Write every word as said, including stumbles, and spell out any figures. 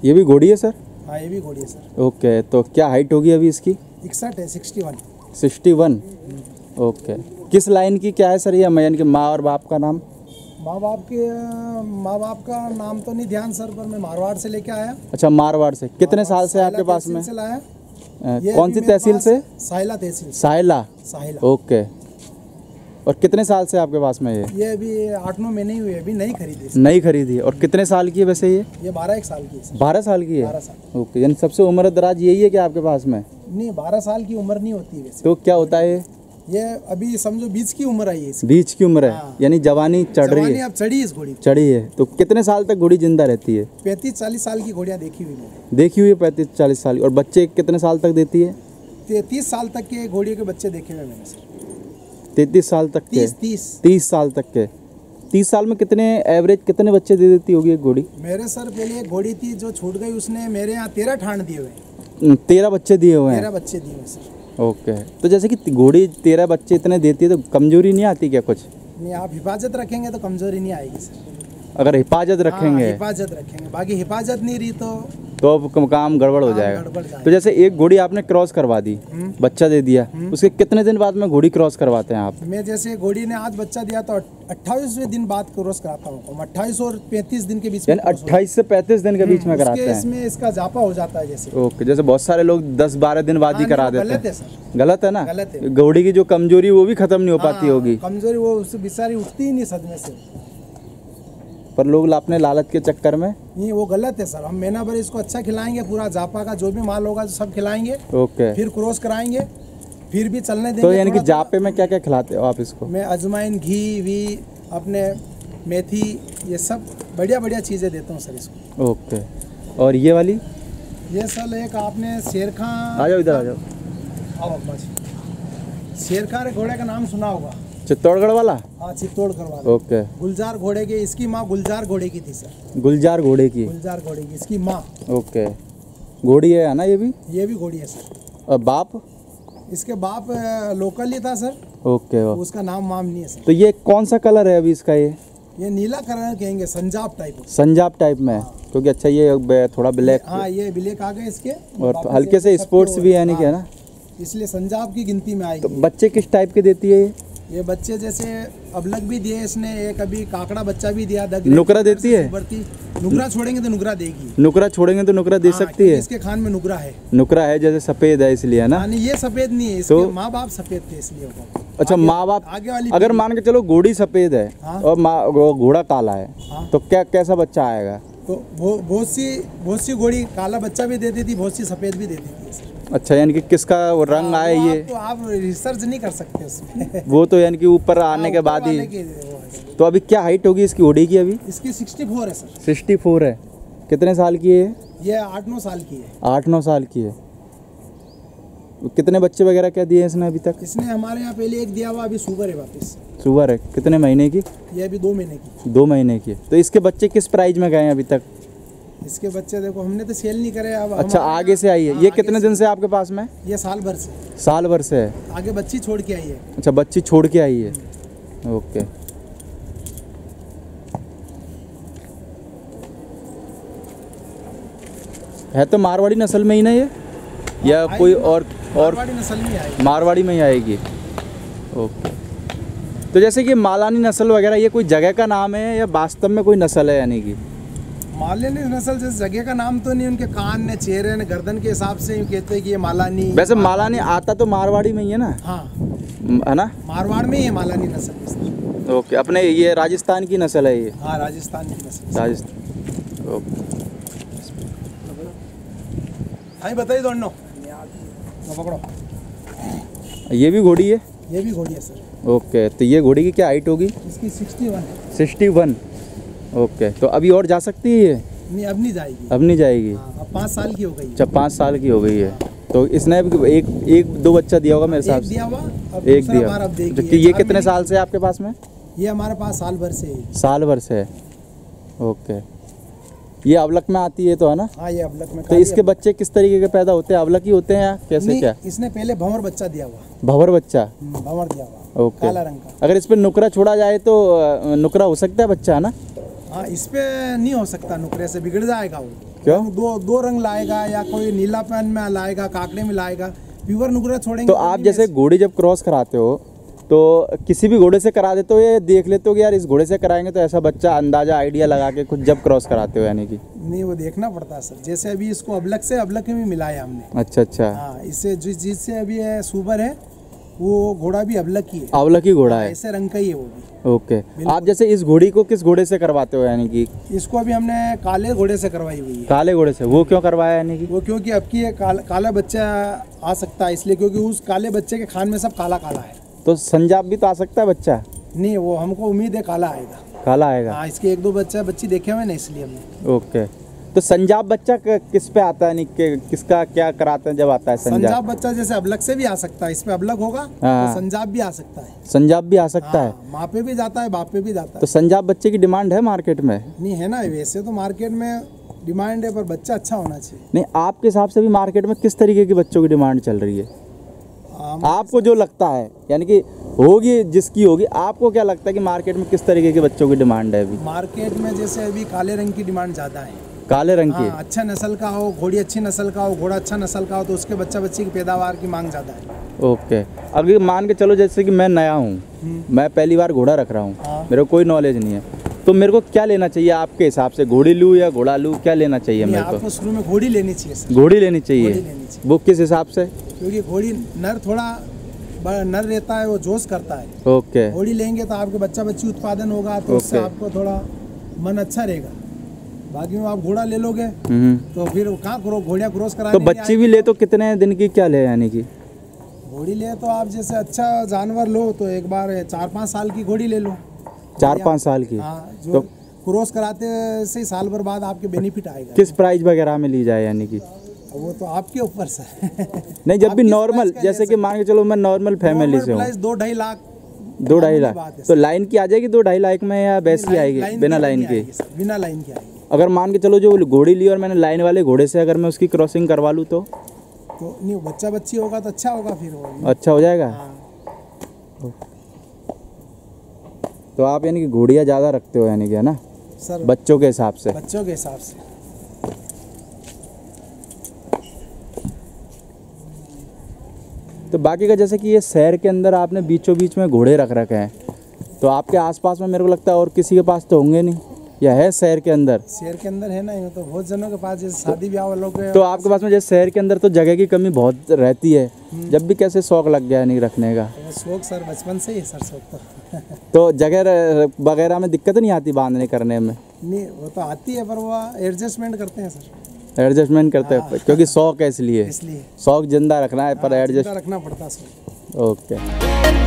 ये भी घोड़ी है सर? हाँ ये भी घोड़ी है सर। ओके, तो क्या हाइट होगी अभी इसकी? इकसठ है, sixty one. Sixty one. Okay, किस लाइन की क्या है सर ये, यानी कि माँ और बाप का नाम? माँ बाप के माँ बाप का नाम तो नहीं ध्यान सर, पर मैं मारवाड़ से लेके आया। अच्छा, मारवाड़ से। कितने साल से आपके पास में? से लाया। कौन सी तहसील से? साहिला तहसील। साहिला। साहिला। ओके, और कितने साल से आपके पास में ये? ये अभी आठ नौ महीने ही हुए, अभी नहीं खरीदी। नहीं खरीदी। और कितने साल की है वैसे ये? ये बारह एक साल की है। बारह साल की है? बारह साल। ओके, यानी सबसे उम्र दराज यही है क्या आपके पास में? नहीं, बारह साल की उम्र नहीं होती वैसे। तो क्या होता है ये? ये अभी समझो बीच की उम्र आई है इसकी। बीच की उम्र है। हाँ। यानी जवानी चढ़ रही है। अब चढ़ी इस घोड़ी। चढ़ी है। तो कितने साल तक घोड़ी जिंदा रहती है? पैंतीस चालीस साल की घोड़ियाँ देखी हुई मैंने। देखी हुई है पैंतीस चालीस साल। और बच्चे कितने साल तक देती है? तैतीस साल तक के घोड़ियों के बच्चे देखे हुए मैंने सर। तैतीस साल तक के? तीस तीस तीस साल तक के। तीस साल में कितने एवरेज कितने बच्चे दे देती होगी एक घोड़ी? मेरे सर पहले एक घोड़ी थी जो छूट गई, उसने मेरे यहाँ तेरह ठाण दिए हुए। तेरह बच्चे दिए हुए हैं? तेरह बच्चे दिए हुए सर। ओके, तो जैसे कि घोड़ी तेरह बच्चे इतने देती है तो कमजोरी नहीं आती क्या कुछ? नहीं, आप हिफाजत रखेंगे तो कमजोरी नहीं आएगी सर। अगर हिफाजत रखेंगे? हाँ, हिफाजत रखेंगे, बाकी हिफाजत नहीं रही तो तो अब काम गड़बड़ हो जाएगा। गड़बड़ जाएगा। तो जैसे एक घोड़ी आपने क्रॉस करवा दी, बच्चा दे दिया, उसके कितने दिन बाद में घोड़ी क्रॉस करवाते हैं आप? मैं जैसे घोड़ी ने आज बच्चा दिया तो अट्ठाईसवें दिन बाद क्रॉस कराता हूँ। अट्ठाईस और पैंतीस दिन के बीच में। अट्ठाईस से पैंतीस दिन के बीच में कराते हैं? इसमें इसका जापा हो जाता है जैसे। ओके, जैसे बहुत सारे लोग दस बारह दिन बाद ही करा देते हैं। गलत है सर। गलत है ना? गलत है। घोड़ी की जो कमजोरी वो भी खत्म नहीं हो पाती होगी। कमजोरी वो उससे बेचारी उठती ही नहीं सदमे से। पर लोग अपने लालच के चक्कर में। नहीं, वो गलत है सर। हम महीना भर इसको अच्छा खिलाएंगे, पूरा जापा का जो भी माल होगा सब खिलाएंगे। ओके, फिर क्रॉस कराएंगे, फिर भी चलने देंगे। तो यानी कि जापे में क्या क्या खिलाते हो आप इसको? मैं अजवाइन, घी वी, अपने मेथी, ये सब बढ़िया बढ़िया चीज़ें देता हूँ सर इसको। ओके, और ये वाली? ये सर एक आपने शेर खां। आ जाओ इधर आ जाओ। आओ अब्बा जी। शेर खां घोड़े का नाम सुना होगा? चित्तौड़गढ़ वाला? हाँ, चित्तौड़गढ़ वाला। ओके। गुलजार घोड़े के, इसकी माँ गुलजार घोड़े की थी सर। गुलजार घोड़े की? गुलजार घोड़े की इसकी माँ। ओके, घोड़ी है ना ये भी? ये भी घोड़ी है सर। और बाप? इसके बाप लोकल ही था सर। ओके, उसका नाम वाम नहीं है सर। तो ये कौन सा कलर है अभी इसका? ये ये नीला कलर कहेंगे, संजाब टाइप। संजाब टाइप में? क्योंकि अच्छा ये थोड़ा ब्लैक। हाँ, ये ब्लैक आ गए इसके, और हल्के से स्पोर्ट्स भी है नहीं क्या ना, इसलिए संजाब की गिनती में आएगी। तो बच्चे किस टाइप के देती है ये? ये बच्चे जैसे अबलग भी दिए इसने, एक अभी काकड़ा बच्चा भी दिया। नुकरा देती है? नुकरा छोड़ेंगे तो नुकरा देगी। नुकरा छोड़ेंगे तो नुकरा दे सकती है? इसके खान में नुकरा है। नुकरा है, जैसे सफेद है इसलिए है ना? नहीं, ये सफेद नहीं है, इसके माँ बाप सफेद थे इसलिए होगा। अच्छा, माँ बाप आगे वाली। अगर मान के चलो घोड़ी सफेद है और घोड़ा काला है, तो क्या कैसा बच्चा आएगा? तो बहुत सी बहुत सी घोड़ी काला बच्चा भी देती थी, बहुत सी सफेद भी देती थी। अच्छा, यानी कि किसका वो रंग आए ये तो आप रिसर्च नहीं कर सकते उसमें। वो तो यानी कि ऊपर आने के बाद ही। तो अभी क्या हाइट होगी इसकी घोड़ी की अभी? इसकी चौंसठ है सर। चौंसठ है। कितने साल की है ये? आठ नौ साल की है। आठ नौ साल की है। कितने बच्चे वगैरह क्या दिए इसने अभी तक? इसने हमारे यहाँ पहले एक दिया हुआ, अभी सुगर है वापस। सुगर है? कितने महीने की? ये अभी दो महीने की। दो महीने की। तो इसके बच्चे किस प्राइस में गए हैं अभी तक? इसके बच्चे देखो, हमने तो सेल नहीं करे अब। अच्छा, आगे से आई है। ये कितने दिन से आपके पास में? ये साल भर से। साल भर से है? आगे बच्ची छोड़ के आई है। अच्छा, बच्ची छोड़ के आई है। ओके, है तो मारवाड़ी नस्ल में ही ना ये, या कोई और? और मारवाड़ी नस्ल में आएगी। मारवाड़ी में ही आएगी। ओके, तो जैसे कि मालानी नस्ल वगैरह, ये कोई जगह का नाम है या वास्तव में कोई नस्ल है? यानी कि मालानी नस्ल जैसे जगह का नाम तो नहीं, उनके कान ने, चेहरे ने, गर्दन के हिसाब से कहते हैं कि ये मालानी। वैसे मालानी आता तो मारवाड़ी में ही है ना? हाँ, है ना? मारवाड़ में ही है मालानी नस्ल। ओके, अपने ये राजस्थान की नस्ल है ये? हाँ, राजस्थान की नस्ल। राजस्थान। ओके, हाँ बताइए दोनों। पकड़ो। ये भी घोड़ी है? ये भी घोड़ी है सर। ओके, तो ये घोड़ी की क्या हाइट होगी? इसकी सिक्सटी वन है। Sixty one. ओके, तो अभी और जा सकती है ये? नहीं, अब नहीं जाएगी। अब नहीं जाएगी? हाँ, अब पाँच साल की हो गई। जब पाँच साल की हो गई है तो इसने एक एक दो बच्चा दिया होगा मेरे हिसाब से? एक दिया हुआ, अब एक दिया। अब देगी। जबकि ये कितने साल से आपके पास में? ये हमारे पास साल भर से है। साल भर से है। ओके, ये अबलक में आती है तो है ना? हाँ, ये अबलक में। तो इसके बच्चे किस तरीके के पैदा होते हैं? अबलक ही होते हैं या कैसे क्या? इसने पहले भंवर बच्चा दिया हुआ। भंवर बच्चा? भंवर दिया हुआ। ओके, काला रंग का। अगर इस पे नुकरा छोड़ा जाए तो नुकरा हो सकता है बच्चा, है ना? हाँ, इस पे नहीं हो सकता, नुकरे से बिगड़ जाएगा वो। क्यों? दो दो रंग लाएगा या कोई नीलापन में लाएगा, काकड़े में लाएगा, प्योर नुकरा छोड़ेंगे तो आप जैसे घोड़ी जब क्रॉस कराते हो तो किसी भी घोड़े से करा देते हो या देख लेते हो कि यार इस घोड़े से कराएंगे तो ऐसा बच्चा अंदाजा आइडिया लगा के खुद जब क्रॉस कराते हो यानी कि? नहीं, वो देखना पड़ता है सर। जैसे अभी इसको अबलक से अबलक में मिलाया हमने। अच्छा अच्छा। हाँ, इससे जिस चीज से अभी है सुबर है वो घोड़ा भी अबलक ही है। अबलक ही घोड़ा है, ऐसे रंग का ही है वो भी। ओके। आप जैसे इस घोड़ी को किस घोड़े से करवाते हो यानी कि? इसको अभी हमने काले घोड़े से करवाई हुई है। काले घोड़े से? वो क्यों करवाया यानी कि? वो क्योंकि अब की ये काला, काला बच्चा आ सकता है इसलिए, क्योंकि उस काले बच्चे के खान में सब काला काला है। तो संजाब भी तो आ सकता है बच्चा? नहीं, वो हमको उम्मीद है काला आएगा। काला आएगा? हाँ, इसके एक दो बच्चा बच्ची देखे हुए ना, इसलिए हमने। ओके। तो संजाब बच्चा क- किस पे आता है यानी कि किसका क्या कराते हैं जब आता है संजाब? संजाब बच्चा जैसे अबलक से भी आ सकता है, इस पे अबलक होगा हाँ। तो संजाब भी आ सकता है। संजाब भी आ सकता है? हाँ, माँ पे भी जाता है, बाप पे भी जाता है। तो संजाब बच्चे की डिमांड है मार्केट में? नहीं है ना, वैसे तो मार्केट में डिमांड है, पर बच्चा अच्छा होना चाहिए। नहीं, आपके हिसाब से भी मार्केट में किस तरीके की बच्चों की डिमांड चल रही है? आम- आपको जो लगता है यानी कि होगी जिसकी होगी, आपको क्या लगता है कि मार्केट में किस तरीके के बच्चों की डिमांड है अभी? मार्केट में जैसे अभी काले रंग की डिमांड ज़्यादा है। काले रंग की? हाँ, अच्छा नस्ल का हो, घोड़ी अच्छी नस्ल का हो, घोड़ा अच्छा नस्ल का हो, तो उसके बच्चा बच्ची की पैदावार की मांग ज़्यादा है। ओके। अगर मान के चलो जैसे कि मैं नया हूँ, मैं पहली बार घोड़ा रख रहा हूँ, हाँ। मेरे को कोई नॉलेज नहीं है, तो मेरे को क्या लेना चाहिए आपके हिसाब से? घोड़ी लूँ या घोड़ा लूँ, क्या लेना चाहिए नहीं, मेरे को? आपको शुरू में घोड़ी लेनी चाहिए सर। घोड़ी लेनी चाहिए? घोड़ी लेनी चाहिए। वो किस हिसाब से? क्योंकि घोड़ी नर थोड़ा बड़ा नर रहता है, वो जोश करता है। ओके। घोड़ी लेंगे तो आपके बच्चा बच्ची उत्पादन होगा, तो उससे ओके। आपको थोड़ा मन अच्छा रहेगा। बाकी में आप घोड़ा ले लोगे हम्म। तो फिर कहाँ करो, घोड़िया क्रॉस तो कराने बच्ची भी ले तो कितने दिन की क्या ले यानी कि? घोड़ी ले तो आप जैसे अच्छा जानवर लो तो एक बार चार पाँच साल की घोड़ी ले लो। चार पाँच साल की? हाँ, जो तो क्रॉस कराते से ही साल भर बाद आपके बेनिफिट आएगा। किस प्राइस वगैरह में ली जाए यानी कि? वो तो आपके ऊपर सर। नहीं, जब भी आप किस नॉर्मल, प्राइस का जैसे ले कि मान के चलो मैं नॉर्मल फैमिली से हूँ, प्राइस दो ढाई लाख दो ढाई मामूली लाख, बात है तो सर। लाइन की आ जाएगी दो ढाई लाख में या वैसी लाइन- आएगी लाइन बिना की लाइन नहीं के? आएगी सर, बिना लाइन की आएगी। अगर मान के चलो जो घोड़ी ली और मैंने लाइन वाले घोड़े से अगर मैं उसकी क्रॉसिंग करवा लूँ तो? तो नहीं, बच्चा बच्ची होगा तो अच्छा होगा फिर वो। अच्छा हो जाएगा? हाँ तो आप यानी कि घोड़ियाँ ज़्यादा रखते हो यानी कि, है ना, सर, बच्चों के हिसाब से? बच्चों के हिसाब से। तो बाकी का जैसे कि ये शहर के अंदर आपने बीचों बीच में घोड़े रख रखे हैं, तो आपके आसपास में मेरे को लगता है और किसी के पास तो होंगे नहीं, या है शहर के अंदर? शहर के अंदर है ना, ये तो बहुत जनों के पास, जैसे शादी ब्याह वालों के। तो आपके पास में जैसे शहर के अंदर तो जगह की कमी बहुत रहती है, जब भी कैसे शौक लग गया नहीं रखने का? वो शौक सर बचपन से ही है सर, शौक तो। तो जगह र- वगैरह में दिक्कत नहीं आती बांधने करने में? नहीं, वो तो आती है, पर वो एडजस्टमेंट करते हैं सर, एडजस्टमेंट करते हैं क्योंकि शौक है, इसलिए इसलिए शौक जिंदा रखना है पर हाँ, एडजस्ट। चिंता रखना पड़ता है सर। ओके।